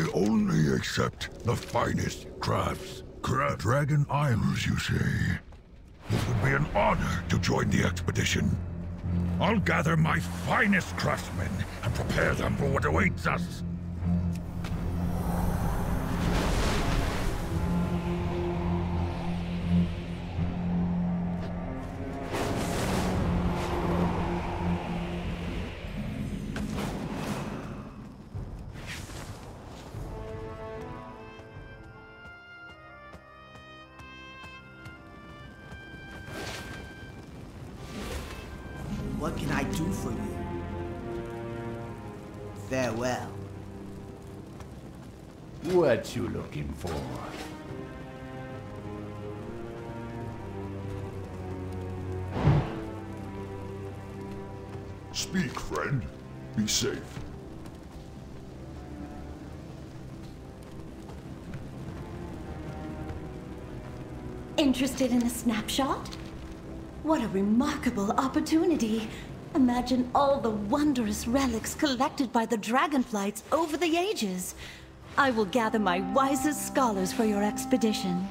only accept the finest crafts. Dragon Isles, you say? It would be an honor to join the expedition. I'll gather my finest craftsmen and prepare them for what awaits us. What can I do for you? Farewell. What you looking for? Speak, friend. Be safe. Interested in a snapshot? What a remarkable opportunity! Imagine all the wondrous relics collected by the Dragonflights over the ages. I will gather my wisest scholars for your expedition.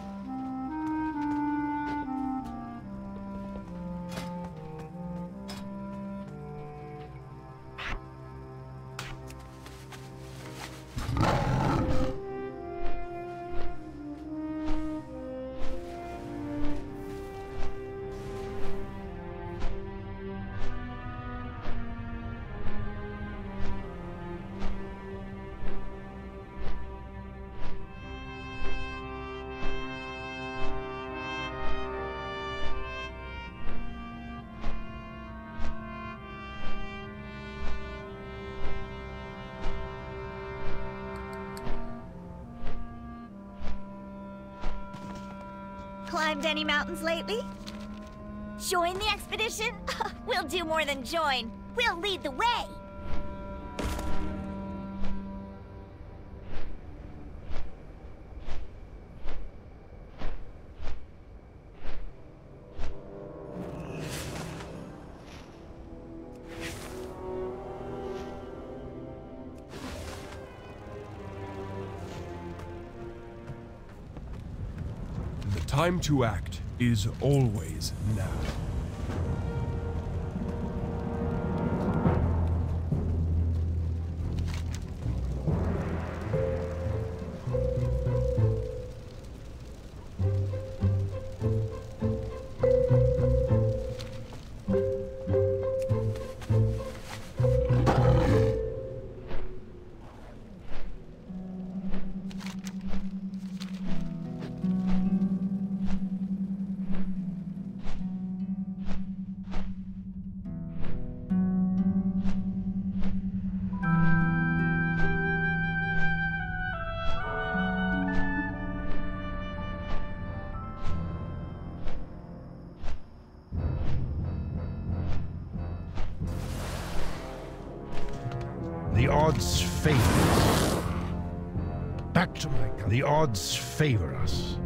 Climbed any mountains lately? Join the expedition? We'll do more than join. We'll lead the way. The time to act is always now. The odds favor us. Back to my country. The odds favor us.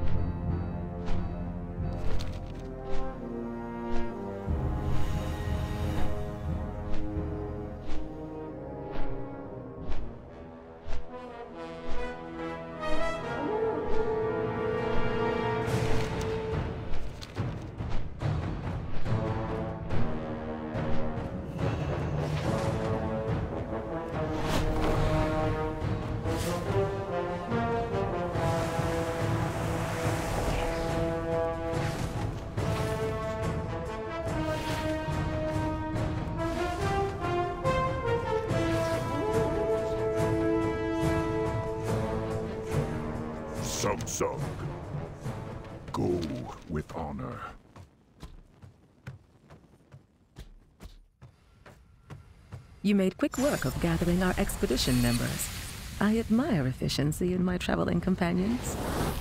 Sub-Sub. Go with honor. You made quick work of gathering our expedition members. I admire efficiency in my traveling companions.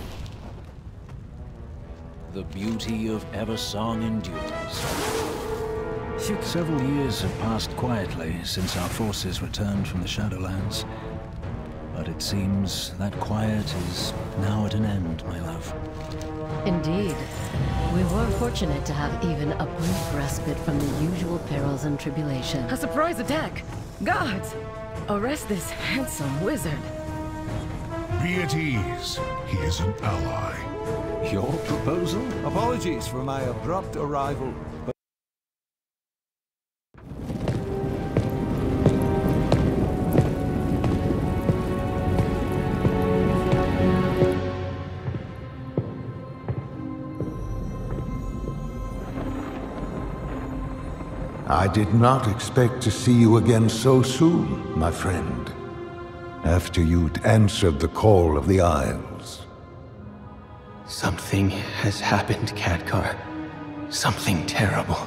The beauty of Eversong endures. Several years have passed quietly since our forces returned from the Shadowlands. But it seems that quiet is now at an end, my love. Indeed. We were fortunate to have even a brief respite from the usual perils and tribulations. A surprise attack! Guards! Arrest this handsome wizard. Be at ease. He is an ally. Your proposal? Apologies for my abrupt arrival, but... I did not expect to see you again so soon, my friend. After you'd answered the call of the Isles. Something has happened, Khadgar. Something terrible.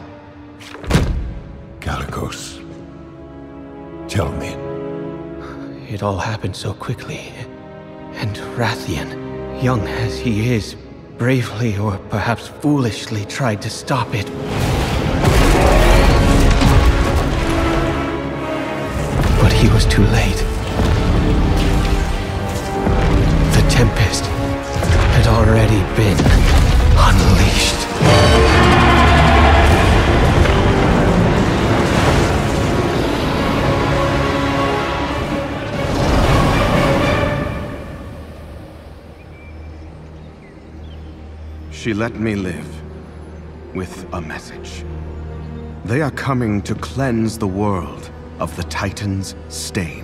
Kalecgos, tell me. It all happened so quickly. And Rathian, young as he is, bravely or perhaps foolishly tried to stop it. But he was too late. The Tempest had already been unleashed. She let me live with a message. They are coming to cleanse the world of the Titan's stain.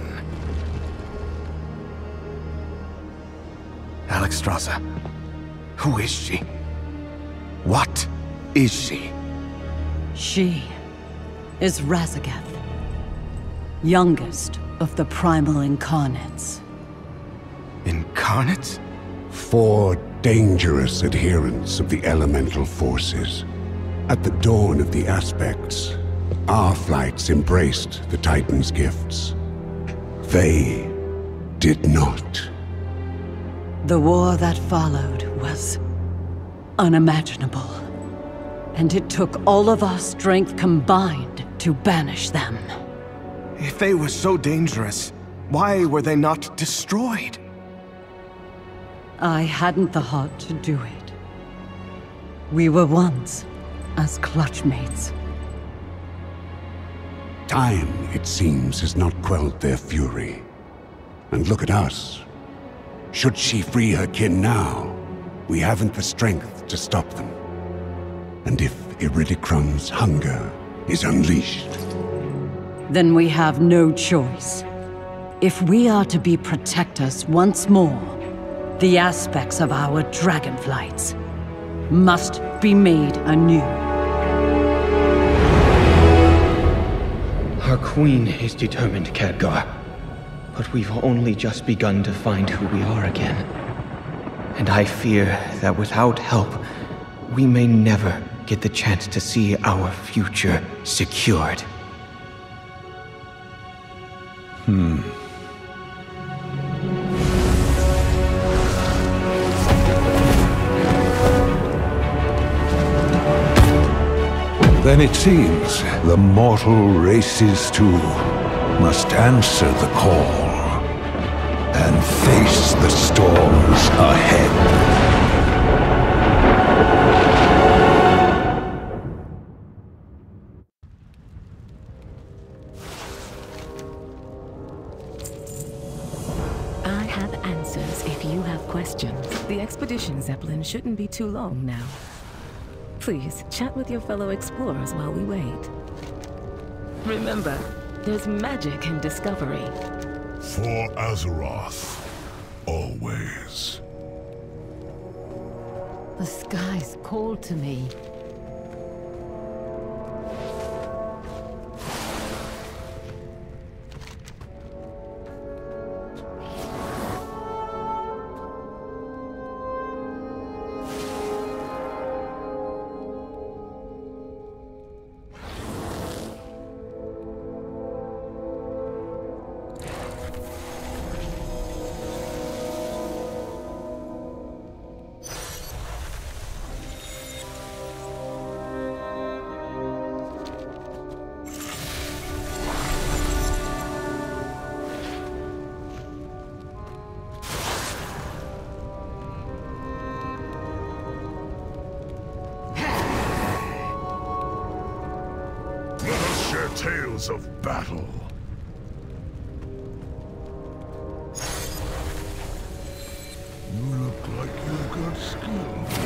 Alexstrasza, who is she? What is she? She is Raszageth, youngest of the Primal Incarnates. Incarnates? 4 dangerous adherents of the elemental forces. At the dawn of the Aspects, our flights embraced the Titan's gifts. They did not. The war that followed was unimaginable. And it took all of our strength combined to banish them. If they were so dangerous, why were they not destroyed? I hadn't the heart to do it. We were once as clutchmates. Time, it seems, has not quelled their fury. And look at us. Should she free her kin now, we haven't the strength to stop them. And if Iridicrum's hunger is unleashed... Then we have no choice. If we are to be protectors once more, the aspects of our dragonflights must be made anew. Our queen is determined, Khadgar. But we've only just begun to find who we are again. And I fear that without help, we may never get the chance to see our future secured. Then it seems the mortal races too must answer the call and face the storms ahead. I have answers if you have questions. The expedition, Zeppelin, shouldn't be too long now. Please, chat with your fellow explorers while we wait. Remember, there's magic in discovery. For Azeroth, always. The skies called to me. Tales of battle. skill.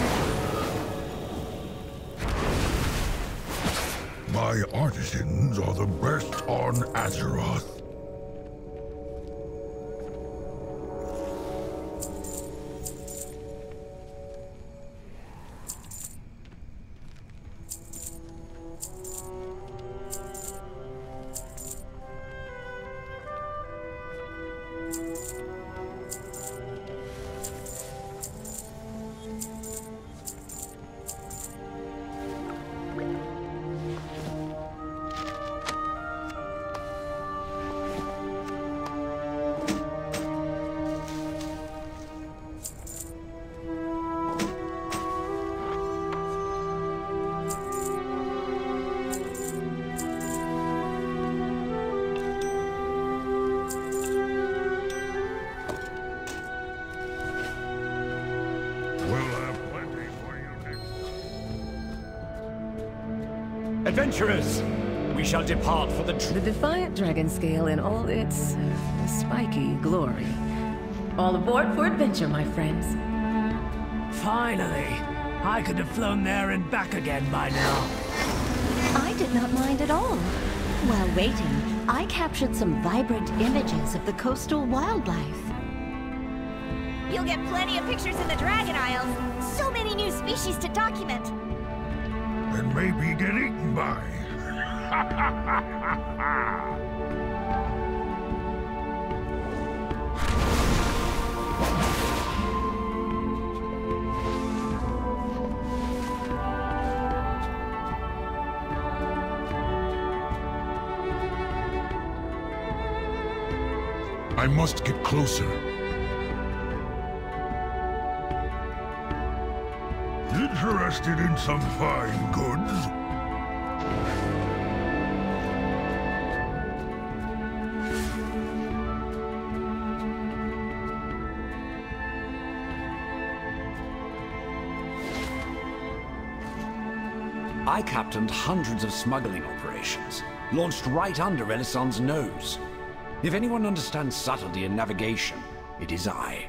My artisans are the best on Azeroth. Adventurers, we shall depart for the Defiant Dragon Scale in all its spiky glory. All aboard for adventure, my friends. Finally! I could have flown there and back again by now. I did not mind at all. While waiting, I captured some vibrant images of the coastal wildlife. You'll get plenty of pictures in the Dragon Isles. So many new species to document. And maybe get eaten by. I must get closer. Interested in some fine goods? I captained hundreds of smuggling operations, launched right under Elisand's nose. If anyone understands subtlety in navigation, it is I.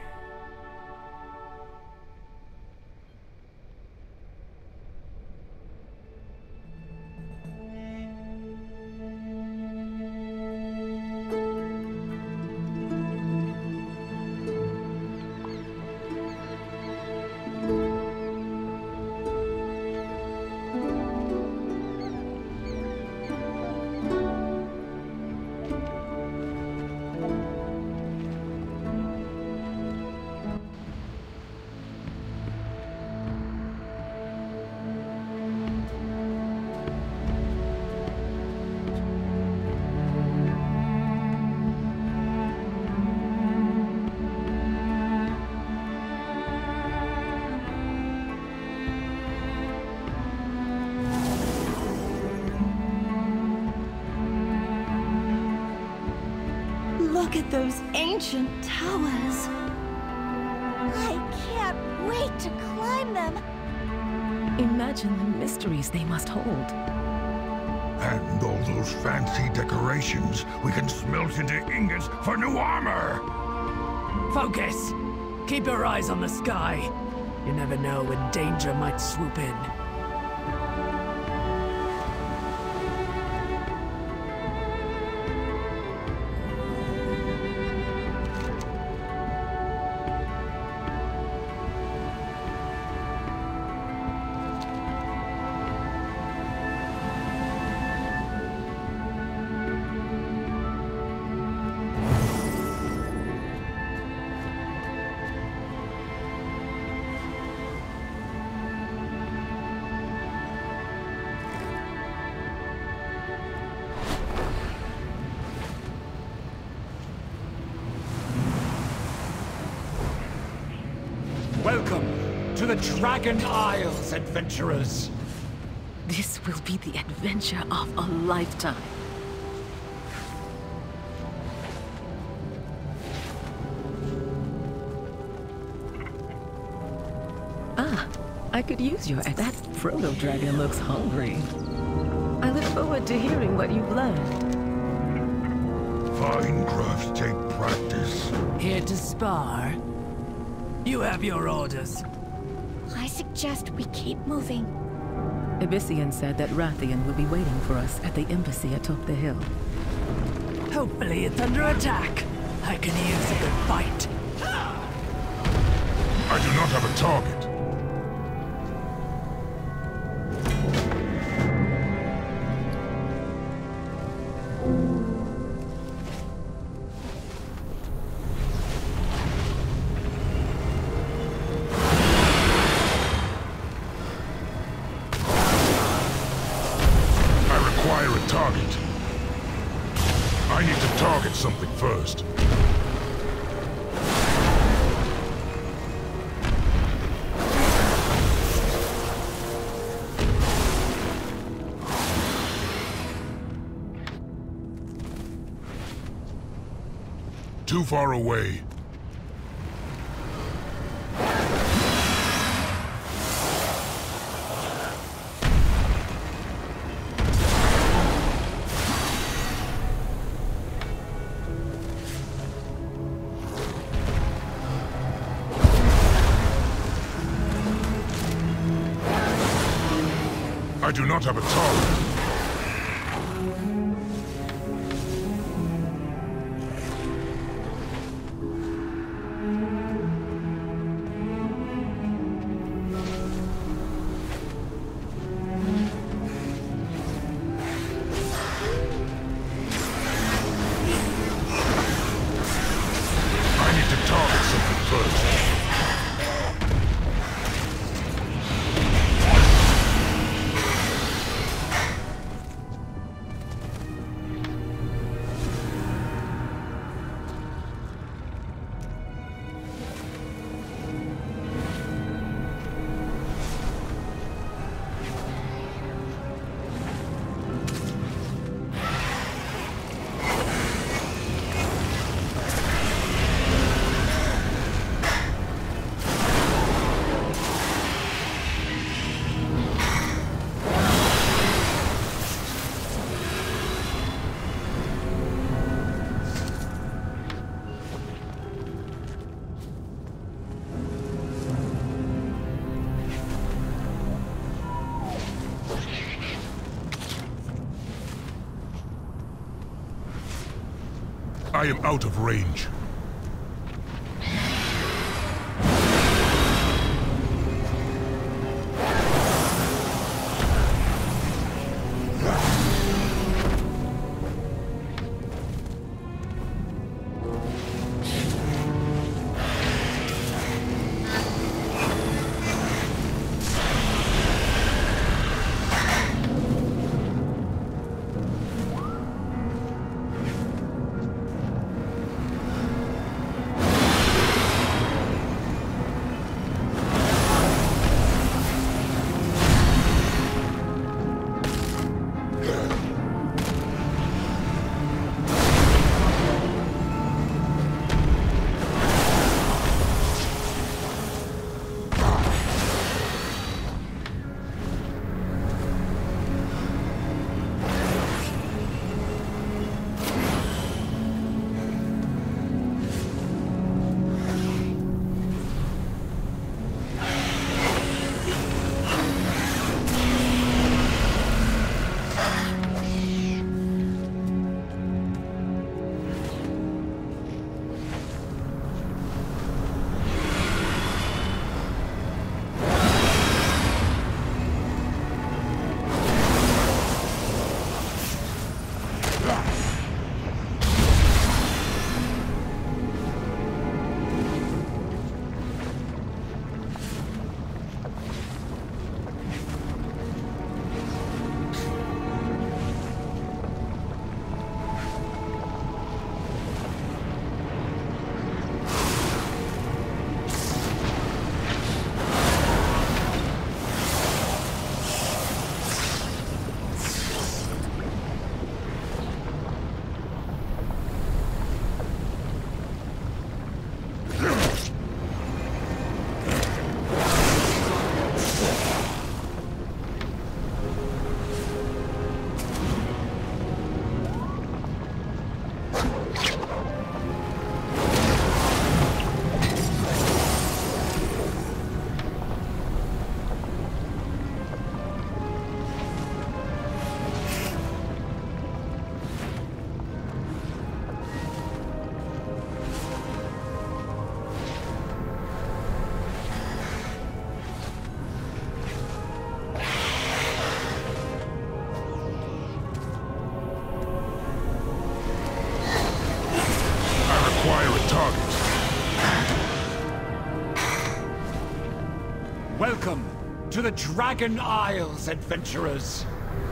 Look at those ancient towers. I can't wait to climb them. Imagine the mysteries they must hold. And all those fancy decorations we can smelt into ingots for new armor! Focus! Keep your eyes on the sky. You never know when danger might swoop in. Welcome to the Dragon Isles, adventurers! This will be the adventure of a lifetime. Ah, I could use your... That Frodo dragon looks hungry. I look forward to hearing what you've learned. Fine crafts take practice. Here to spar. You have your orders. I suggest we keep moving. Abyssian said that Rathian will be waiting for us at the embassy atop the hill. Hopefully it's under attack. I can use a good fight. I do not have a target. Target. I need to target something first. Too far away. I do not have a target. I need to target something first. I am out of range. Welcome to the Dragon Isles, adventurers.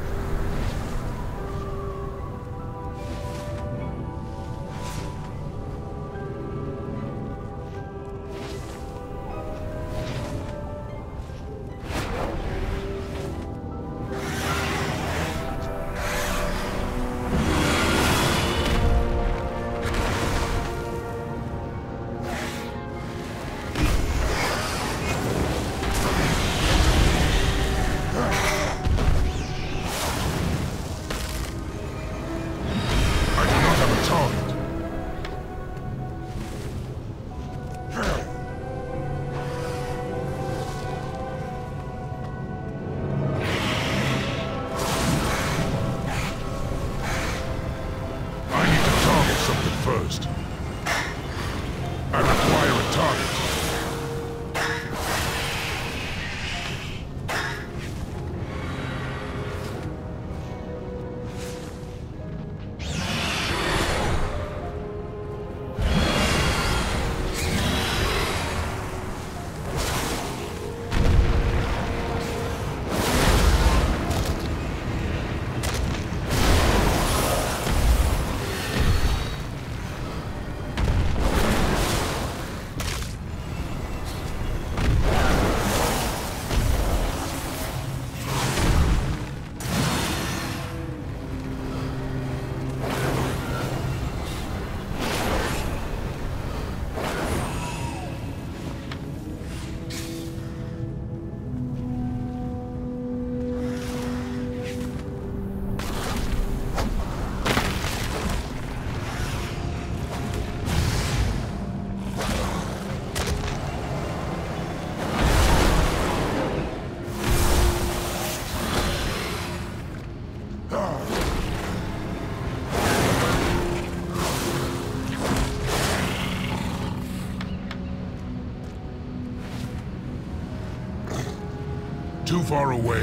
Too far away.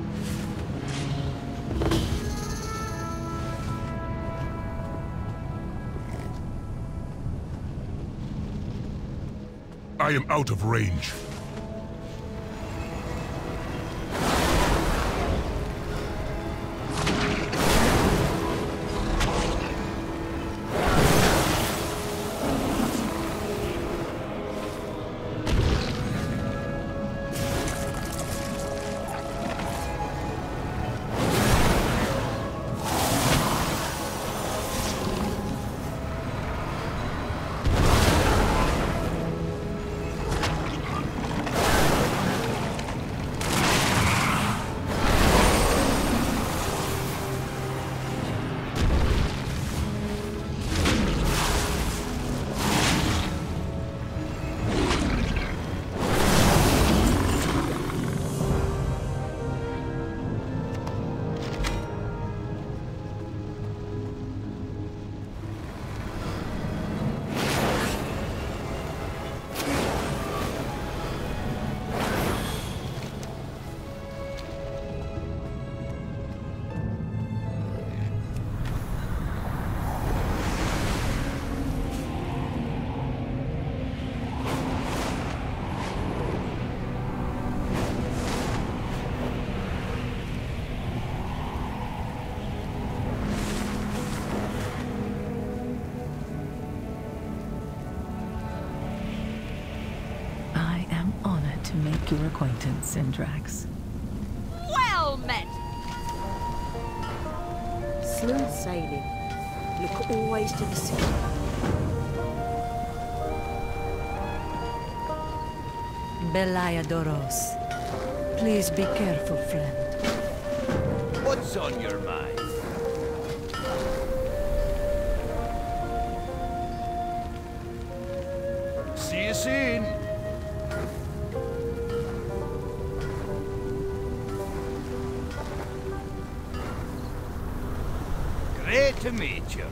I am out of range. Make your acquaintance, Syndrax. Well met! Smooth sailing. Look always to the sea. Beliadoros. Please be careful, friend. What's on your mind? See you soon. Great to meet you.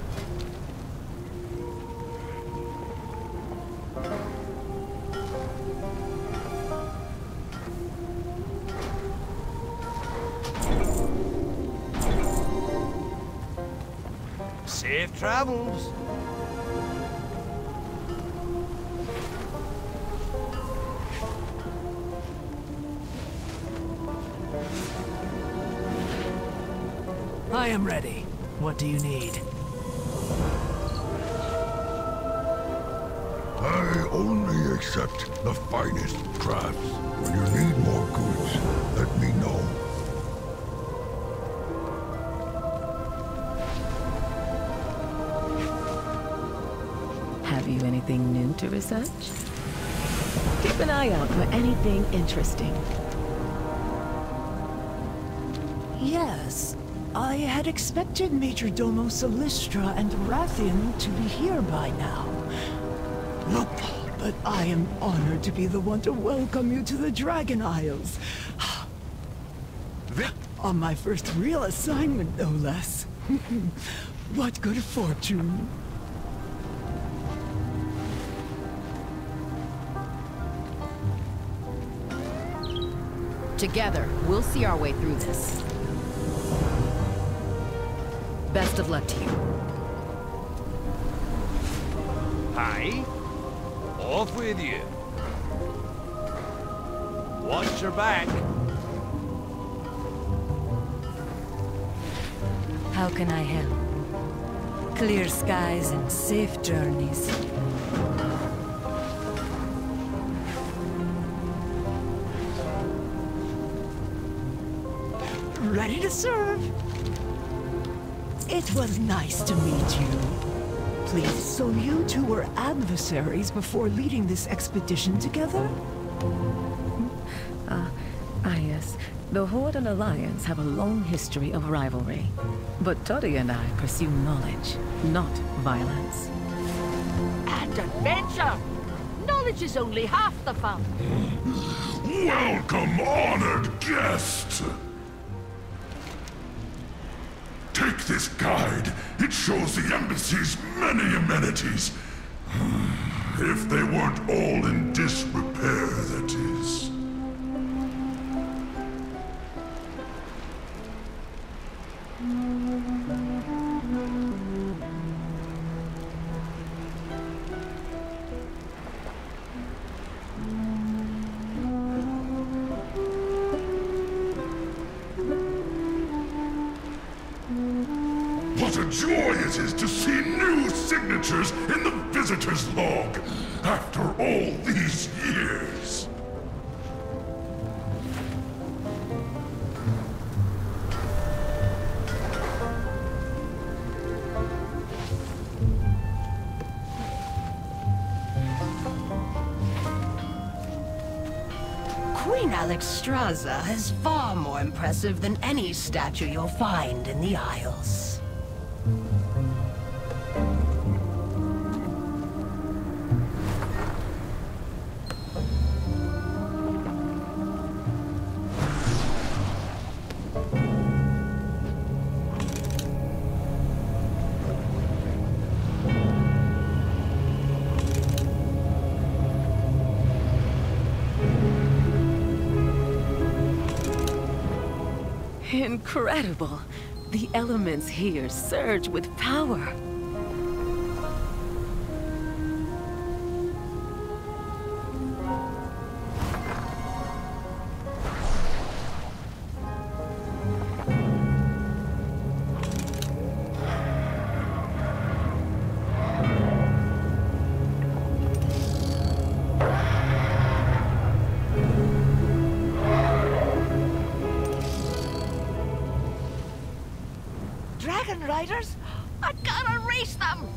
Safe travels. I am ready. What do you need? I only accept the finest crafts. When you need more goods, let me know. Have you anything new to research? Keep an eye out for anything interesting. Yes. I had expected Major Domo Solistra and Rathian to be here by now. Look, but I am honored to be the one to welcome you to the Dragon Isles. On my first real assignment, no less. What good fortune. Together, we'll see our way through this. Best of luck to you. Hi. Off with you. Watch your back. How can I help? Clear skies and safe journeys. Ready to serve. It was nice to meet you. Please, so you two were adversaries before leading this expedition together? Yes. The Horde and Alliance have a long history of rivalry. But Toddy and I pursue knowledge, not violence. And adventure! Knowledge is only half the fun. Welcome, honored guest! Take this guide. It shows the embassy's many amenities. If they weren't all in disrepair, that is. What a joy it is to see new signatures in the visitor's log, after all these years. Queen Alexstrasza is far more impressive than any statue you'll find in the Isles. Incredible! The elements here surge with power. Dragon Riders? I gotta race them!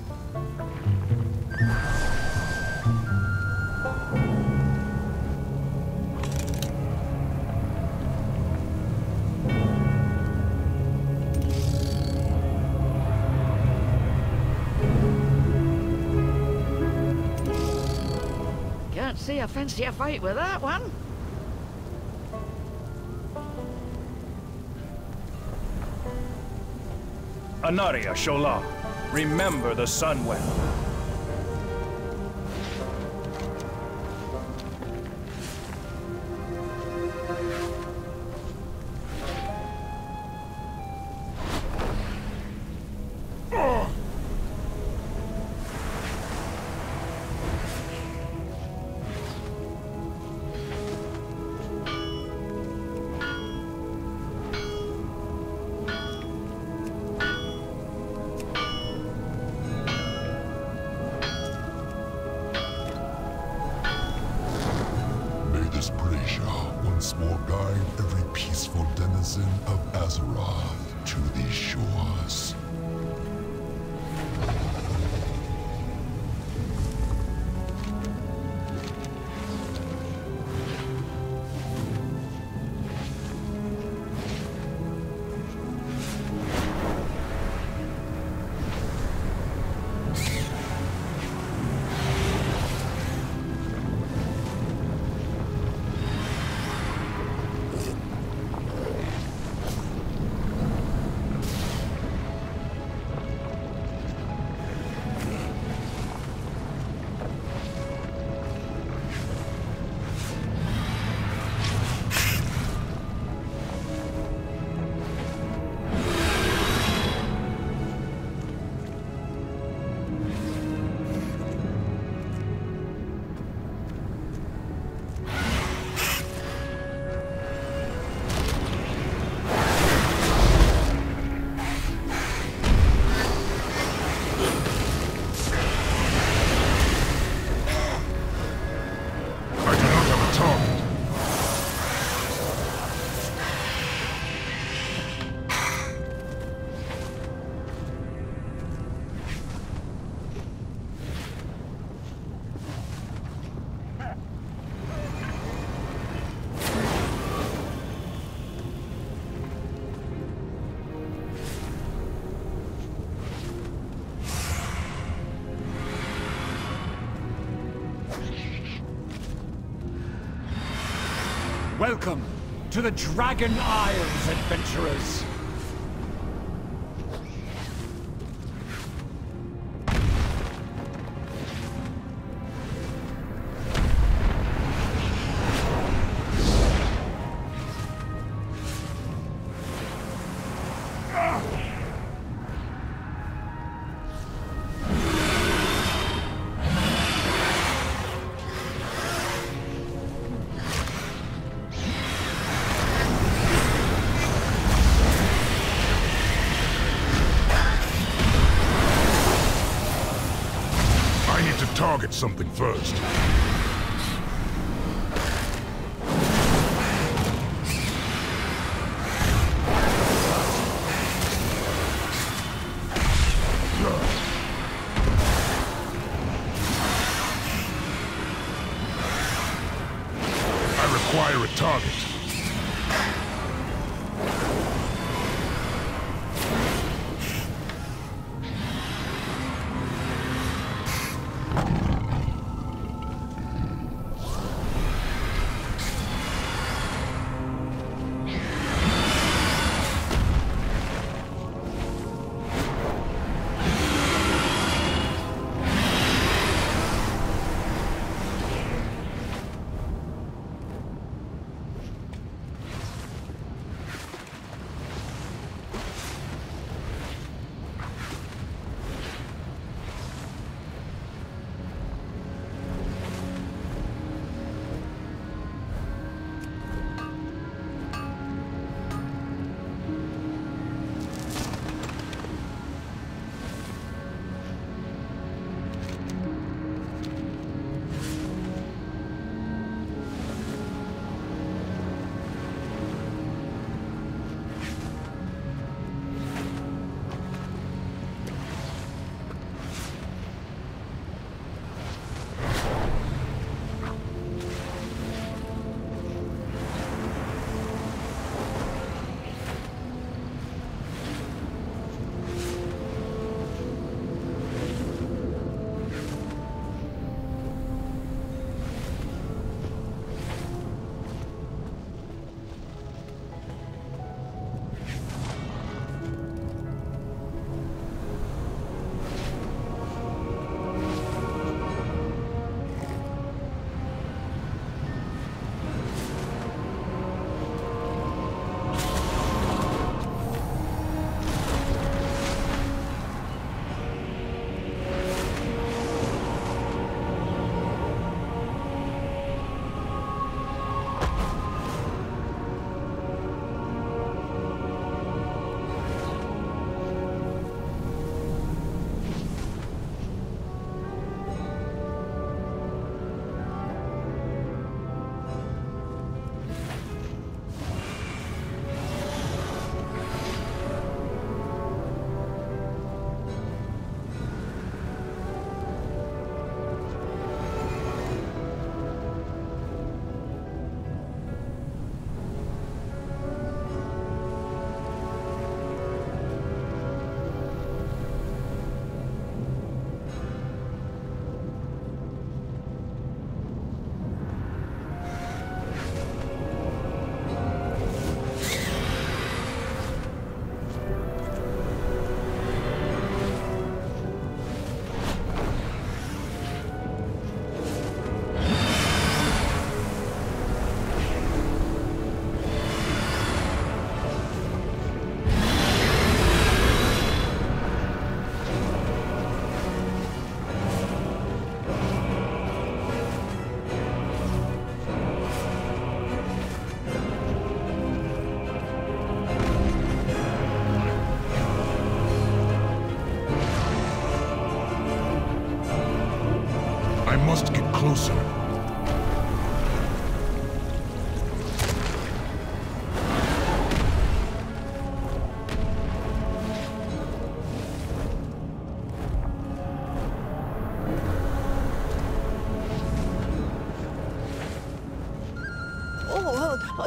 Can't say I fancy a fight with that one. Anaria Shola, remember the Sunwell. once more guide every peaceful denizen of Azeroth to these shores. Welcome to the Dragon Isles, adventurers! Target something first. I require a target.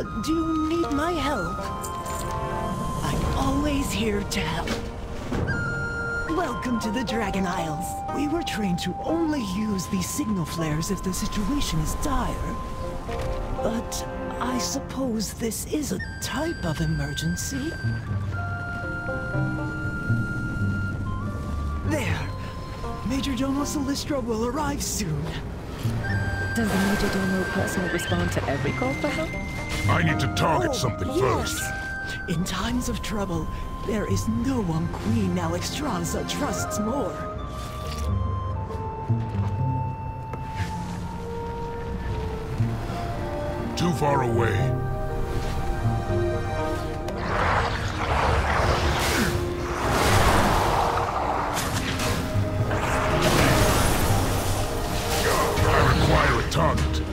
Do you need my help? I'm always here to help. Welcome to the Dragon Isles. We were trained to only use these signal flares if the situation is dire. But I suppose this is a type of emergency. There. Major Domo Solistra will arrive soon. Does the Major Domo personally respond to every call for help? I need to target something first. In times of trouble, there is no one Queen Alexstrasza trusts more. Too far away. I require a target.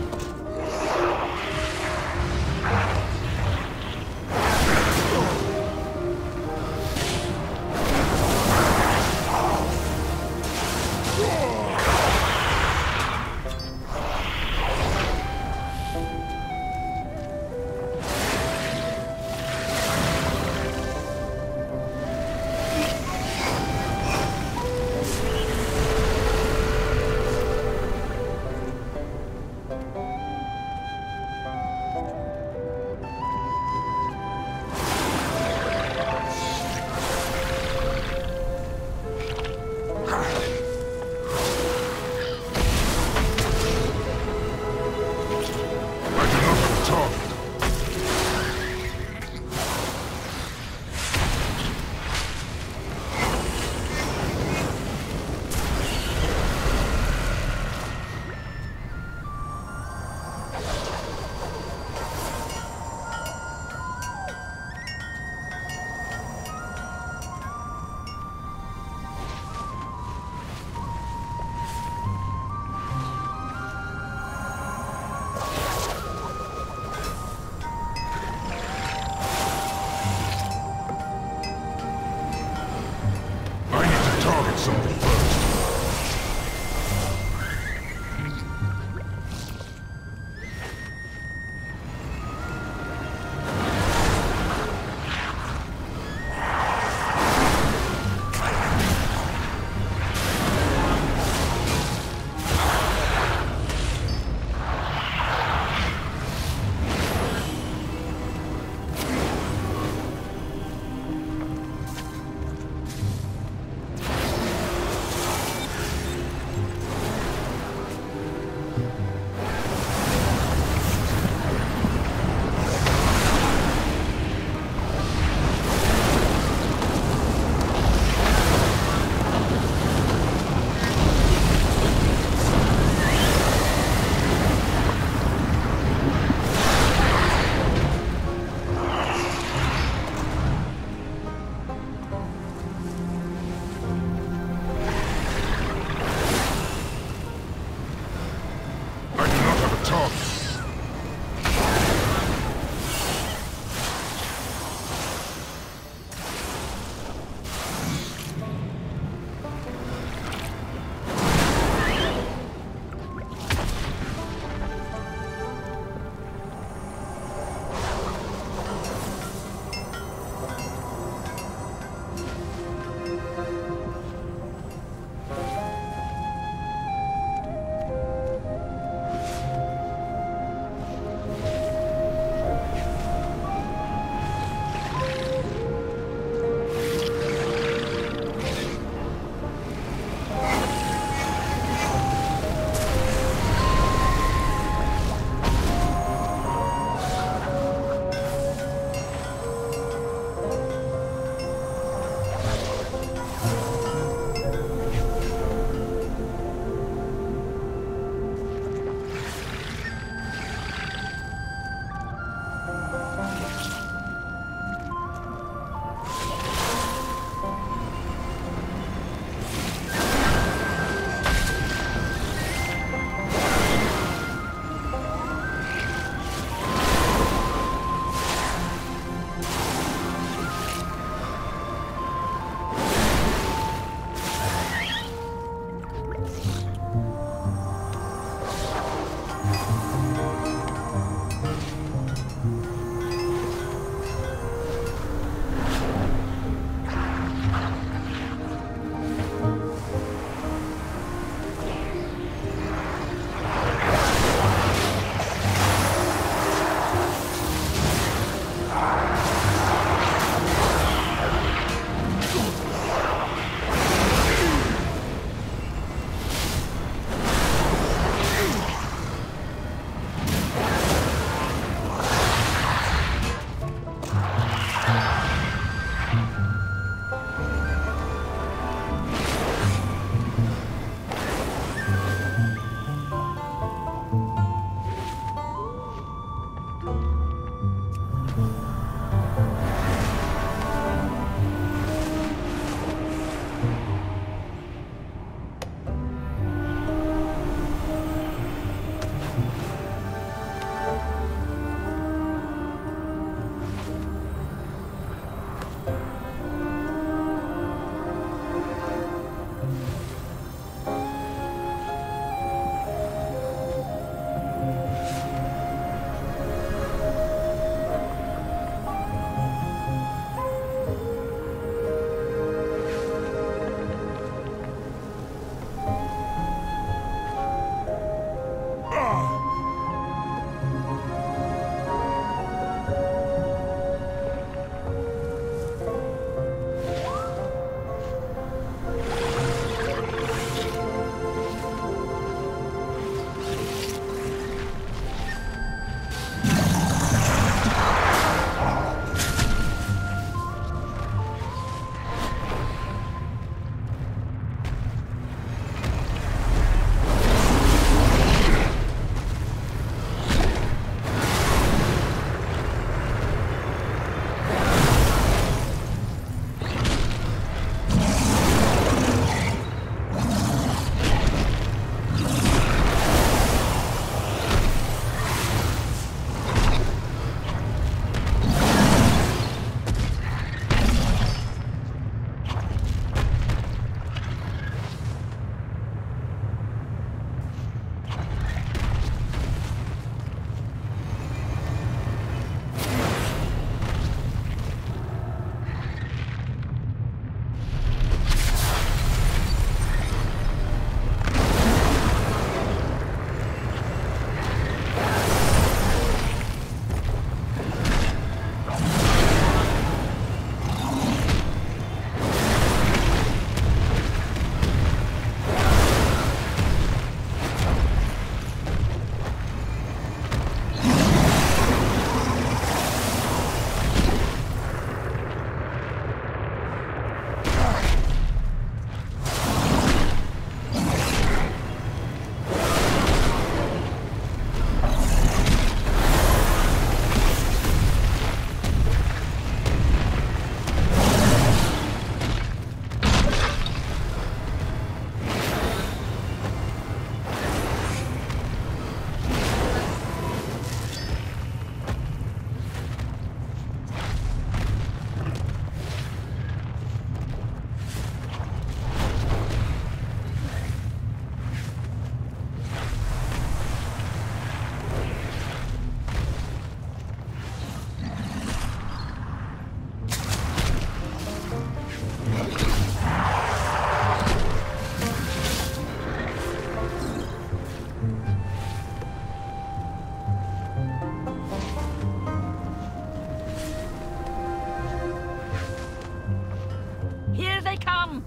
come!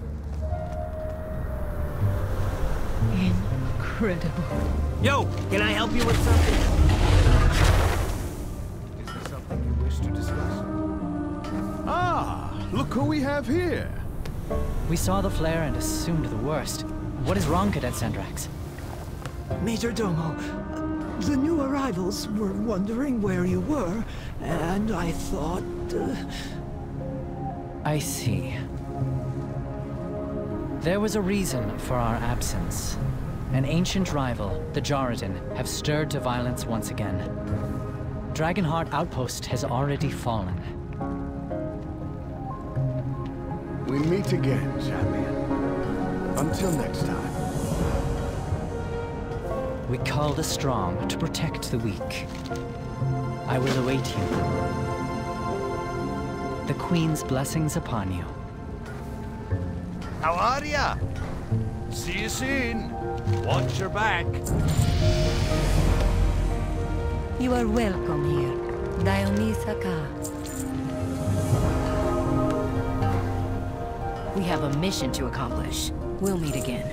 Incredible. Yo, can I help you with something? Is there something you wish to discuss? Ah, look who we have here. We saw the flare and assumed the worst. What is wrong, Cadet Sandrax? Major Domo, the new arrivals were wondering where you were, and I thought... I see. There was a reason for our absence. An ancient rival, the Jarradin, have stirred to violence once again. Dragonheart Outpost has already fallen. We meet again, champion. Until next time. We call the strong to protect the weak. I will await you. The Queen's blessings upon you. How are ya? See you soon. Watch your back. You are welcome here, Dionysa Ka. We have a mission to accomplish. We'll meet again.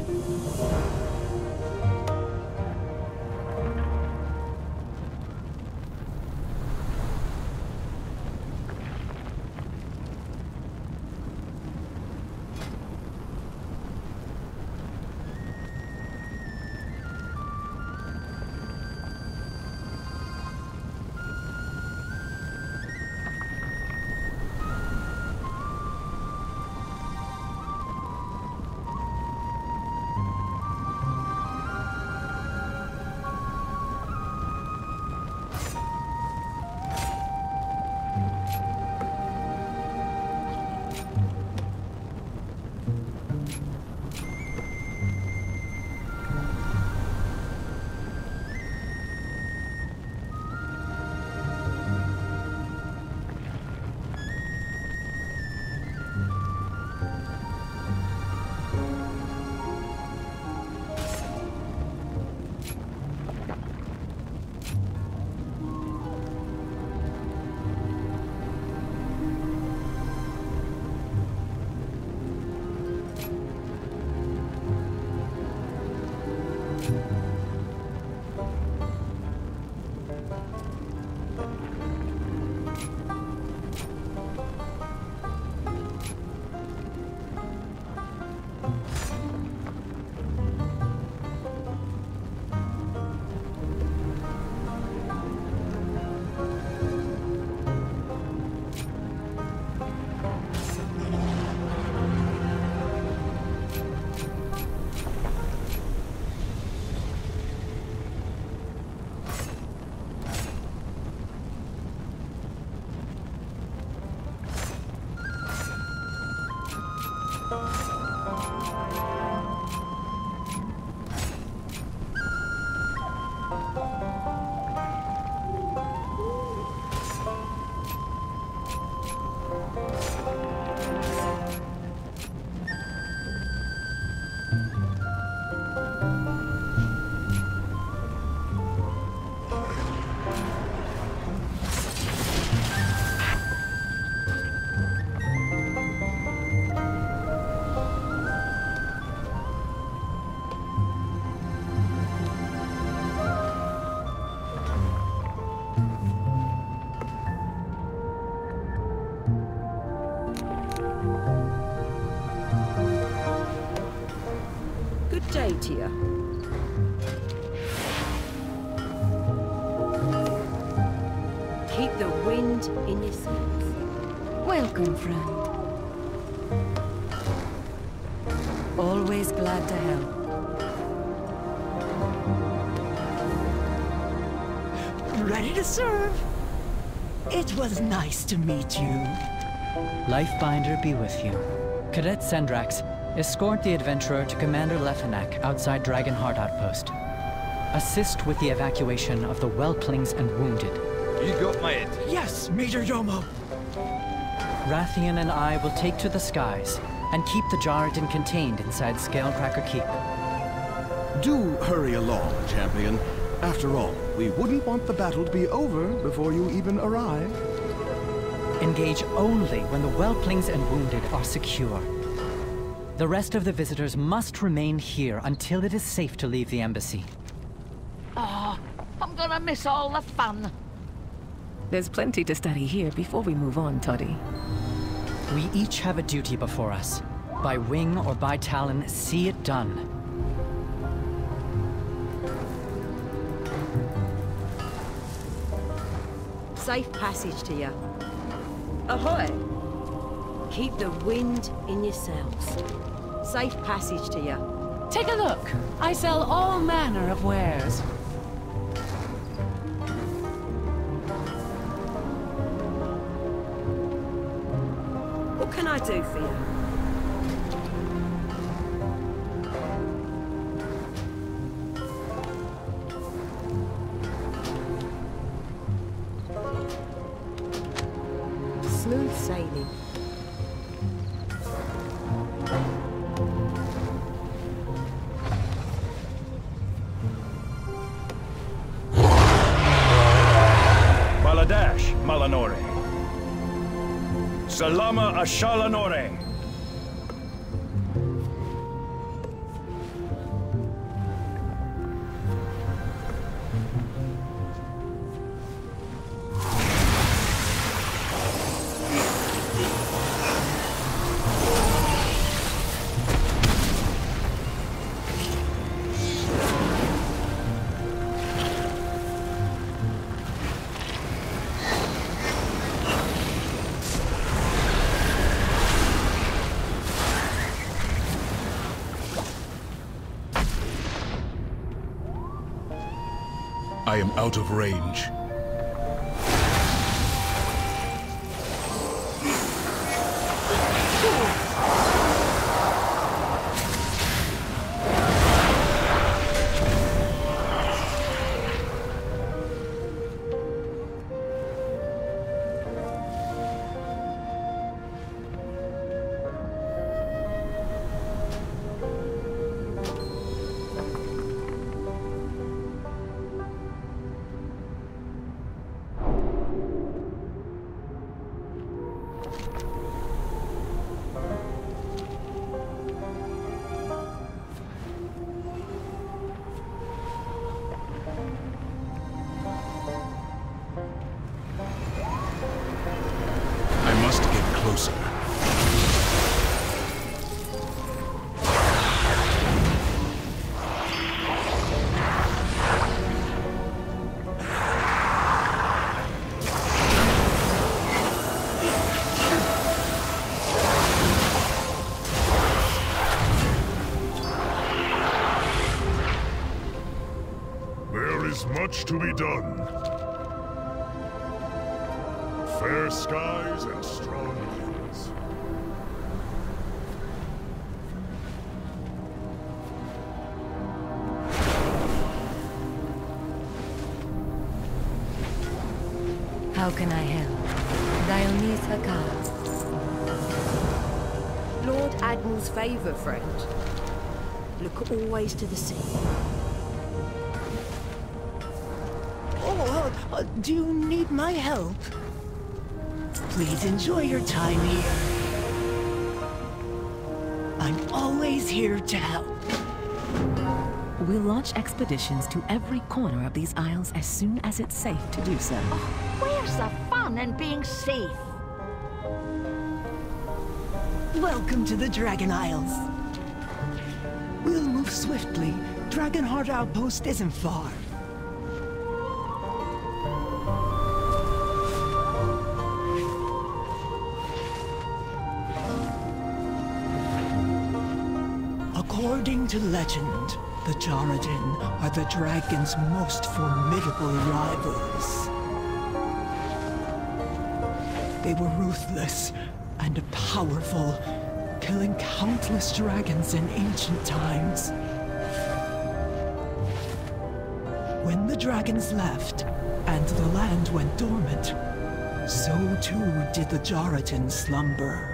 Day to you. Keep the wind in your sails. Welcome, friend. Always glad to help. Ready to serve. It was nice to meet you. Lifebinder be with you. Cadet Sandrax, escort the adventurer to Commander Lethenak outside Dragonheart Outpost. Assist with the evacuation of the whelplings and wounded. You got my head. Yes, Major Domo. Rathian and I will take to the skies and keep the Jarradin contained inside Scalecracker Keep. Do hurry along, champion. After all, we wouldn't want the battle to be over before you even arrive. Engage only when the whelplings and wounded are secure. The rest of the visitors must remain here until it is safe to leave the embassy. Oh, I'm gonna miss all the fun. There's plenty to study here before we move on, Toddy. We each have a duty before us. By wing or by talon, see it done. Safe passage to you. Ahoy! Keep the wind in yourselves. Safe passage to you. Take a look. I sell all manner of wares. What can I do for you? Smooth sailing. Baladash, Malanore. Salama Ashalanore. I am out of range. Much to be done. Fair skies and strong winds. How can I help? Dionys Hakar. Lord Admiral's favour, friend. Look always to the sea. Do you need my help? Please enjoy your time here. I'm always here to help. We'll launch expeditions to every corner of these isles as soon as it's safe to do so. Oh, where's the fun in being safe? Welcome to the Dragon Isles. We'll move swiftly. Dragonheart Outpost isn't far. According to legend, the Jaradan are the dragon's most formidable rivals. They were ruthless and powerful, killing countless dragons in ancient times. When the dragons left, and the land went dormant, so too did the Jaradan slumber.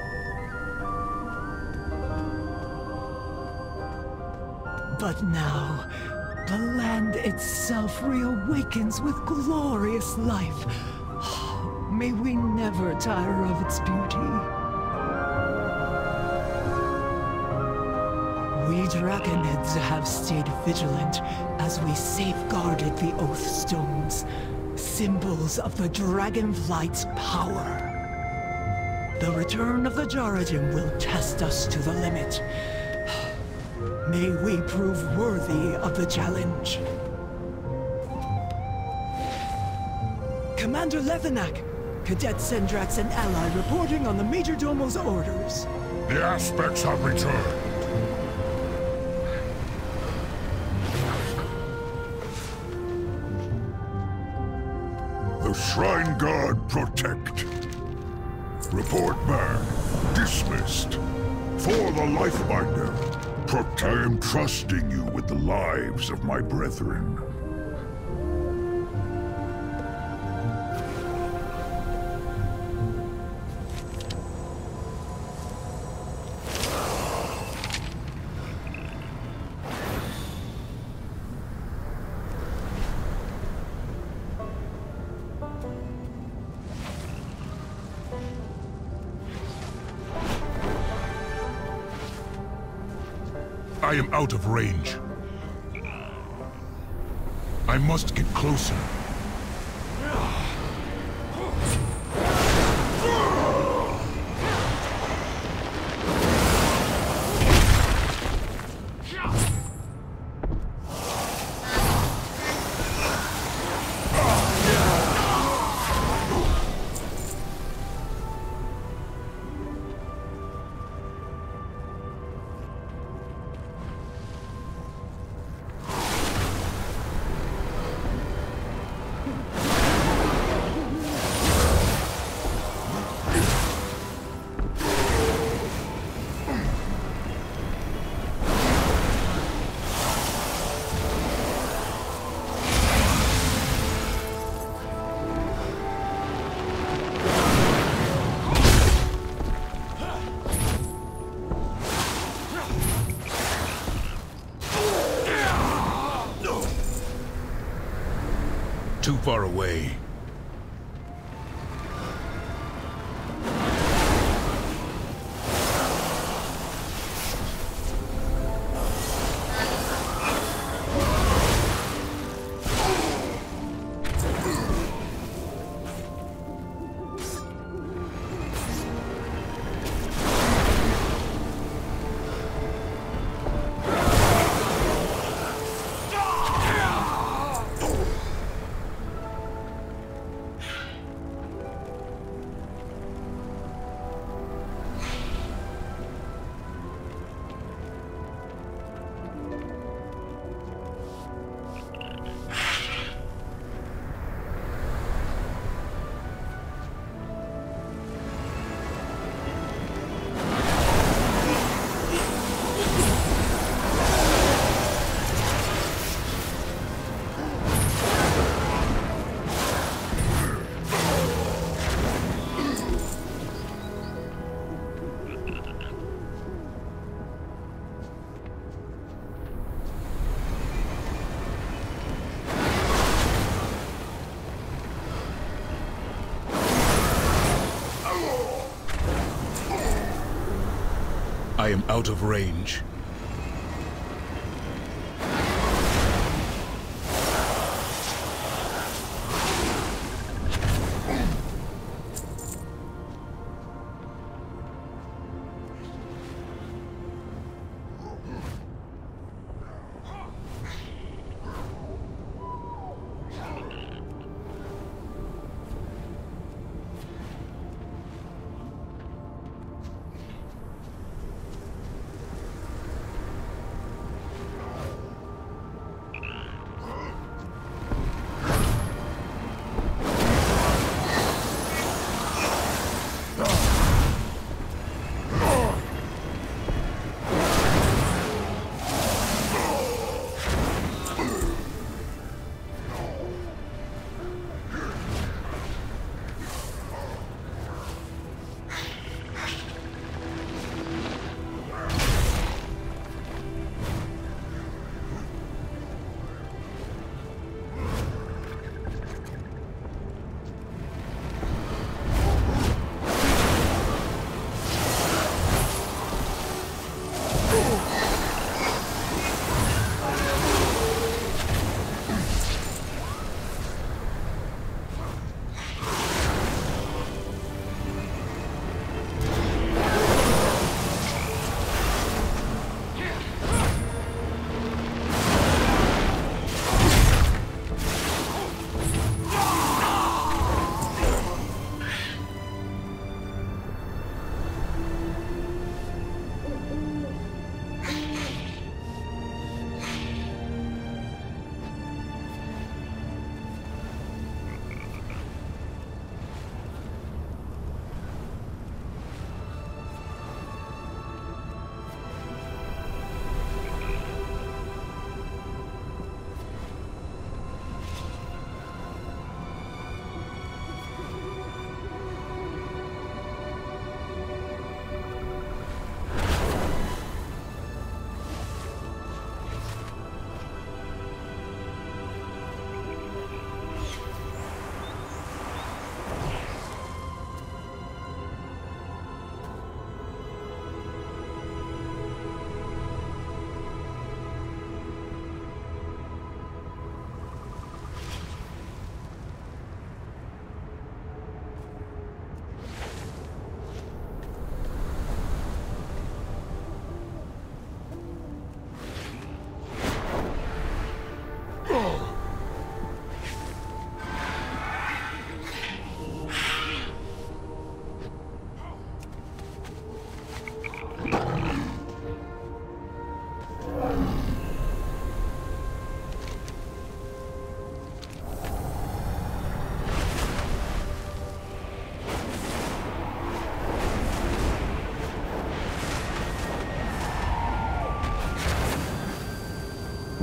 But now, the land itself reawakens with glorious life. May we never tire of its beauty. We Draconids have stayed vigilant as we safeguarded the Oath Stones, symbols of the Dragonflight's power. The return of the Jaradim will test us to the limit. May we prove worthy of the challenge. Commander Lethenak, Cadet Sendrax and ally reporting on the Major Domo's orders. The aspects have returned. The Shrine Guard protect. Report back. Dismissed. For the Lifebinder. I am trusting you with the lives of my brethren. I am out of range. I must get closer. Too far away. I am out of range.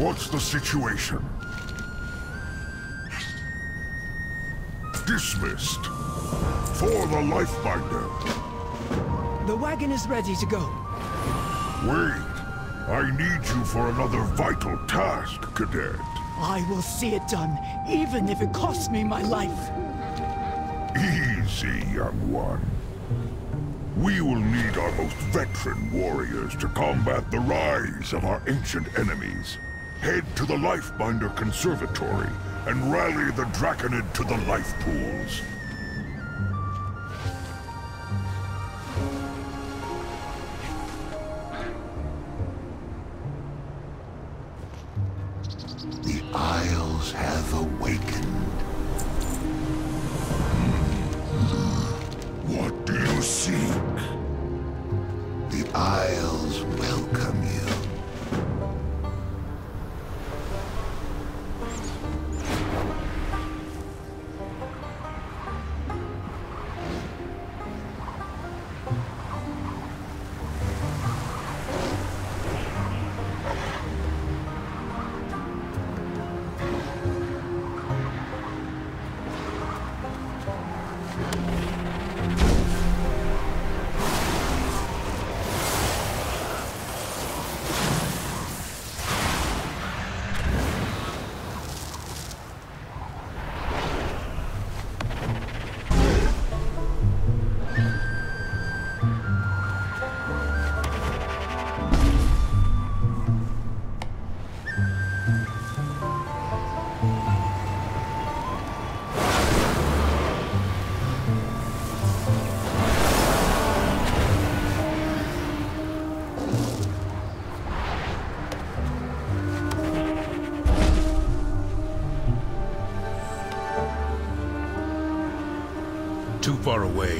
What's the situation? Dismissed. For the Lifebinder. The wagon is ready to go. Wait. I need you for another vital task, Cadet. I will see it done, even if it costs me my life. Easy, young one. We will need our most veteran warriors to combat the rise of our ancient enemies. Head to the Lifebinder Conservatory and rally the Draconid to the life pools. The Isles have awakened. What do you seek? The Isles welcome you. Too far away.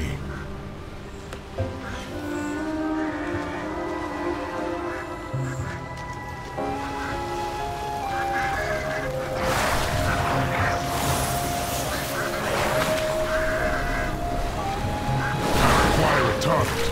Quiet target.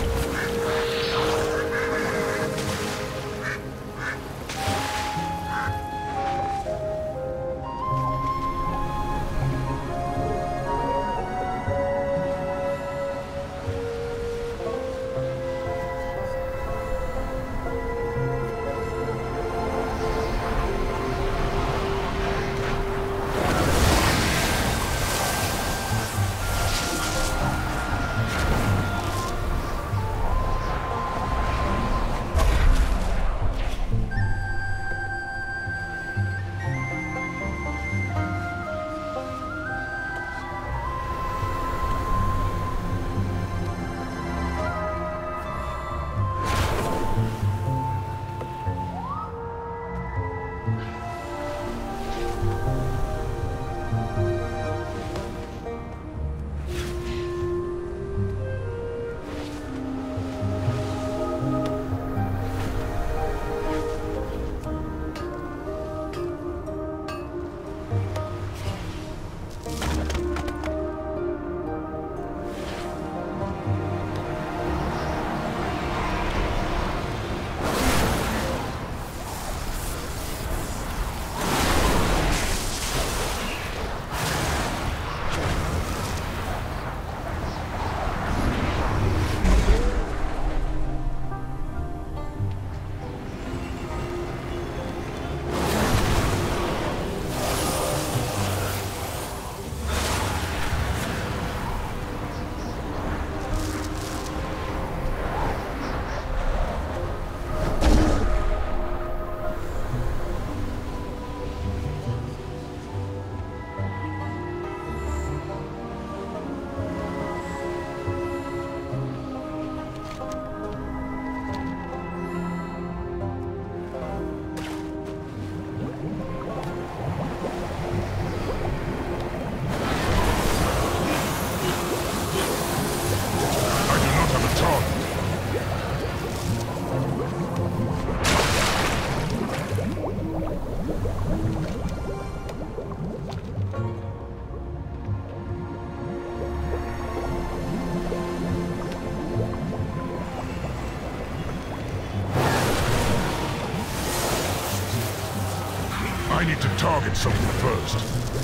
I need to target something first.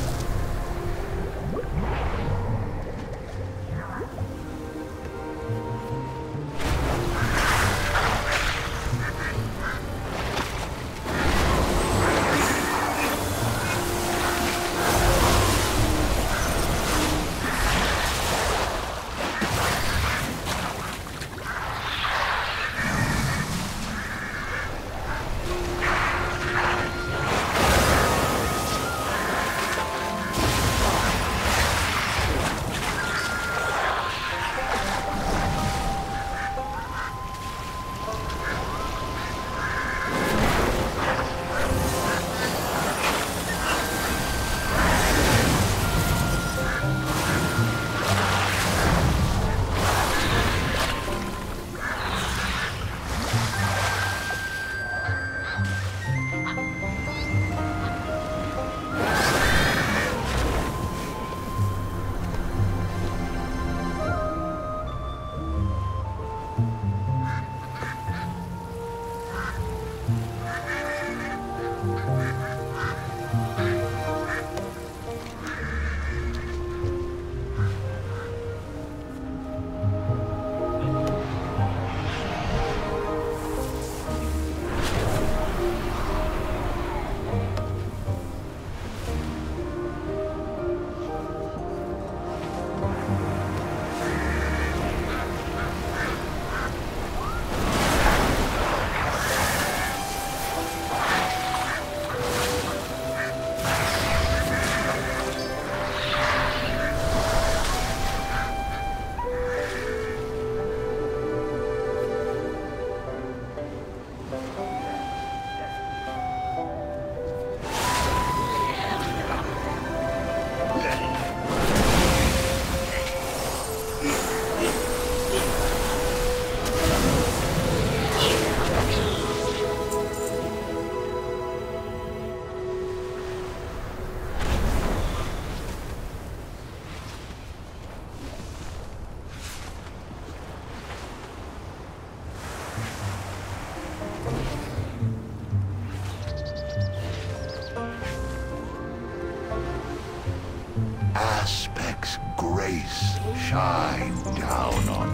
Aspect's grace shine down on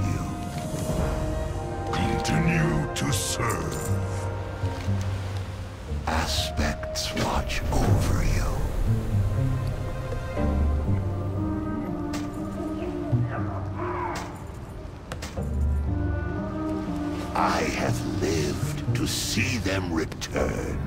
you. Continue to serve. Aspects watch over you. I have lived to see them return.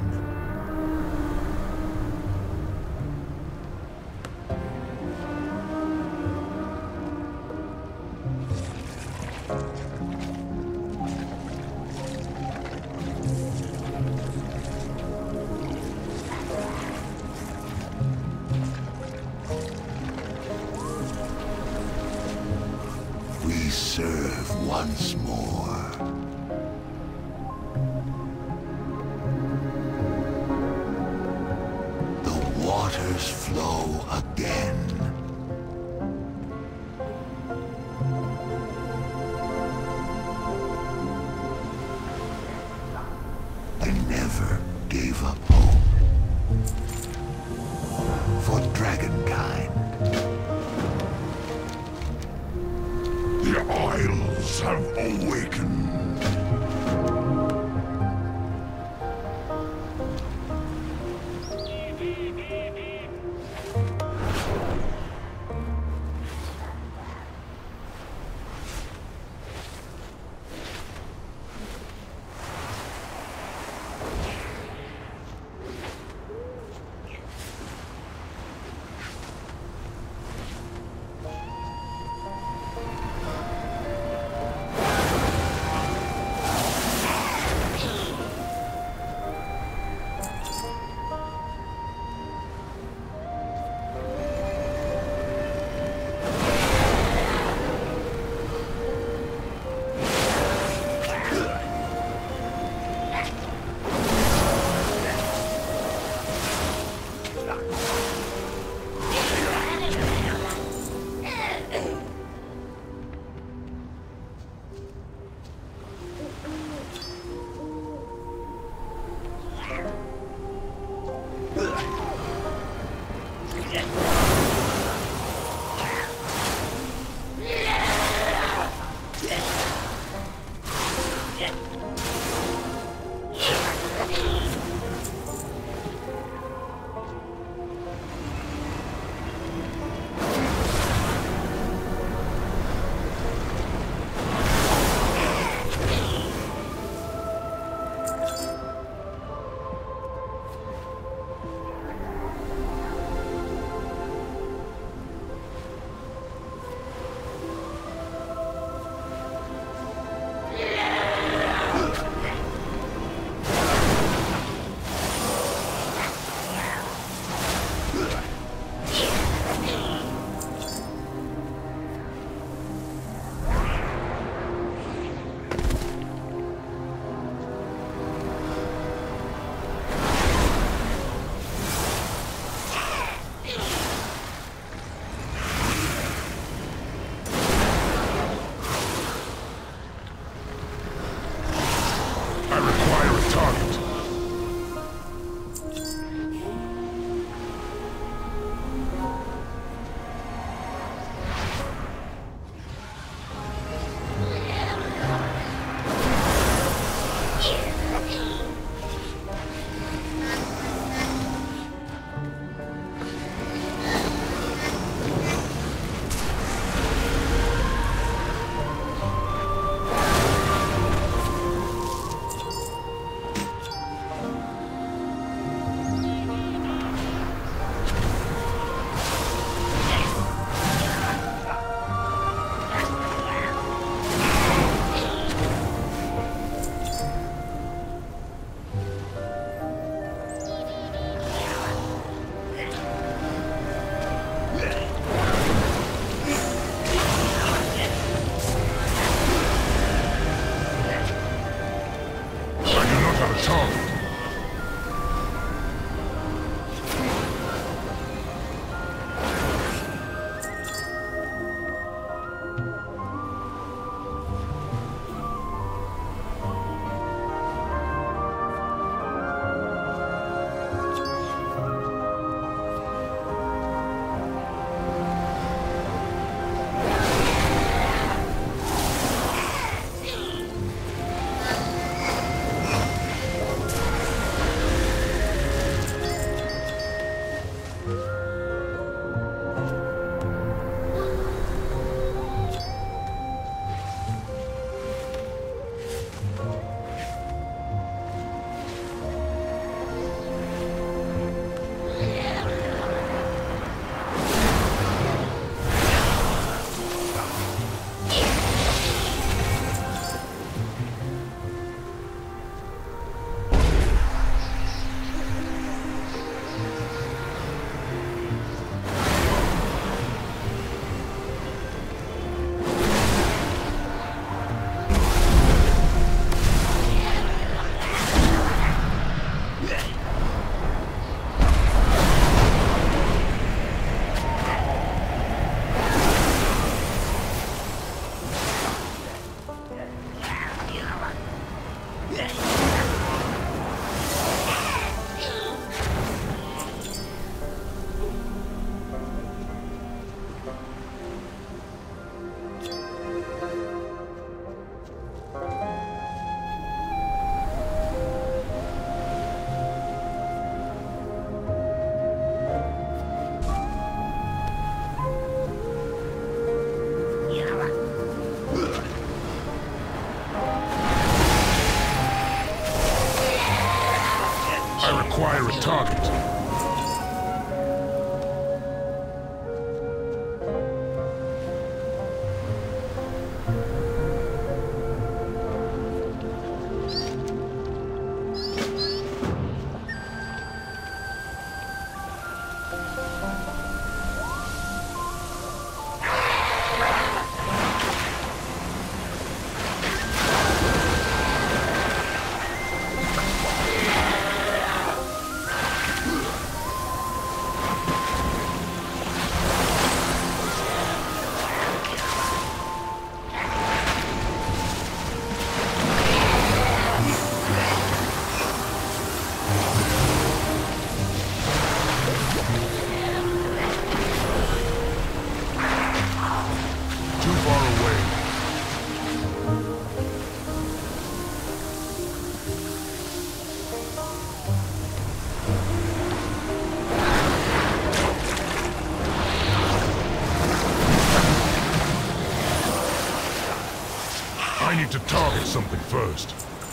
We serve once more. The waters flow again. I never gave up hope for Dragonkind. The Isles have awakened. pirate target. I need to target something first.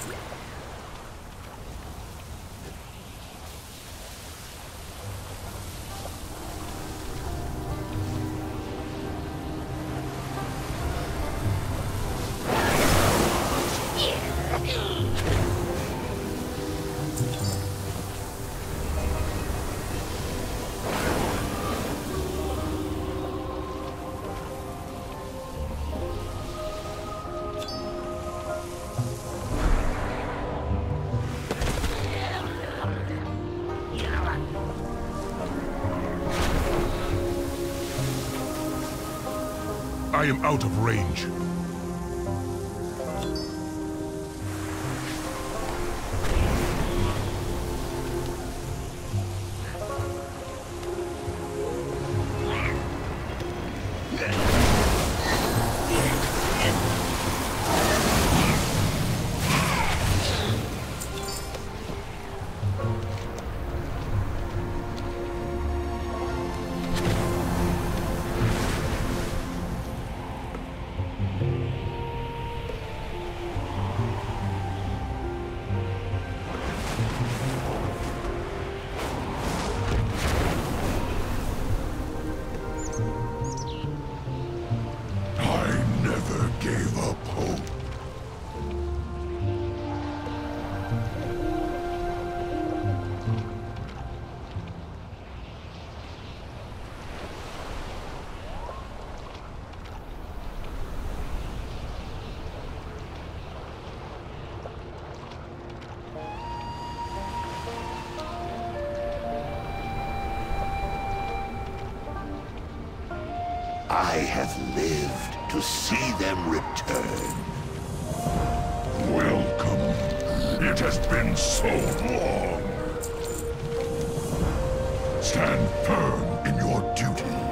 I am out of range. Gave up hope. I have lived to see them return. Welcome. It has been so long. Stand firm in your duty.